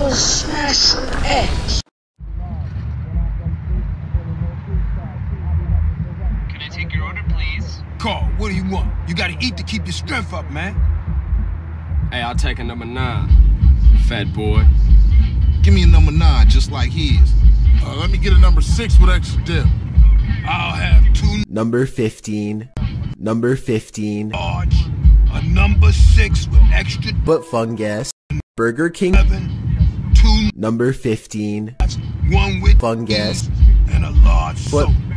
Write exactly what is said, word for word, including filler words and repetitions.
will smash your ass. Can I take your order, please? Carl, what do you want? You gotta eat to keep your strength up, man. Hey, I'll take a number nine, fat boy. Give me a number nine, just like his. Uh, let me get a number six with extra dip. I'll have two Number fifteen. Number fifteen. large, a number six with extra But fun guess. Burger King. seven, two Number fifteen. nuts, one with Fun guess. and a large But soda.